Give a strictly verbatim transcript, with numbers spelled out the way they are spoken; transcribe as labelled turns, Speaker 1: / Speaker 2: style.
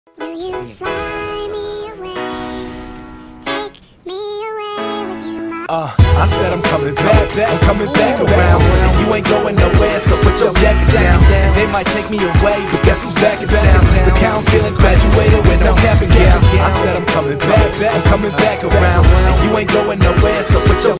Speaker 1: Will you fly me away? Take me away with you, my
Speaker 2: Uh, I said I'm coming back, I'm coming back around. And you ain't going nowhere, so put your jacket down. And they might take me away, but guess who's back in town? Look how I'm feeling, graduated with no cap and gown. I said I'm coming back, I'm coming back around.